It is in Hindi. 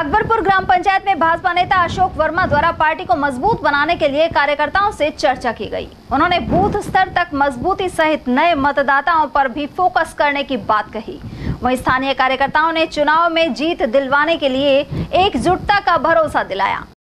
अकबरपुर ग्राम पंचायत में भाजपा नेता अशोक वर्मा द्वारा पार्टी को मजबूत बनाने के लिए कार्यकर्ताओं से चर्चा की गई। उन्होंने बूथ स्तर तक मजबूती सहित नए मतदाताओं पर भी फोकस करने की बात कही। वहीं स्थानीय कार्यकर्ताओं ने चुनाव में जीत दिलवाने के लिए एकजुटता का भरोसा दिलाया।